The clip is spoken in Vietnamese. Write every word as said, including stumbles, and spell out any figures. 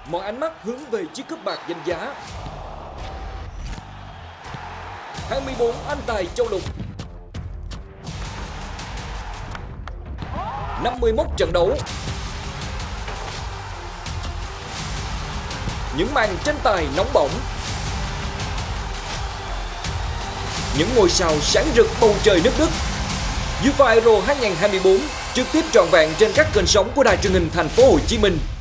mọi ánh mắt hướng về chiếc cúp bạc danh giá. hai mươi bốn anh tài châu lục, năm mươi mốt trận đấu, những màn tranh tài nóng bỏng, những ngôi sao sáng rực bầu trời nước Đức. UEFA Euro hai không hai tư trực tiếp trọn vẹn trên các kênh sóng của Đài truyền hình Thành phố Hồ Chí Minh.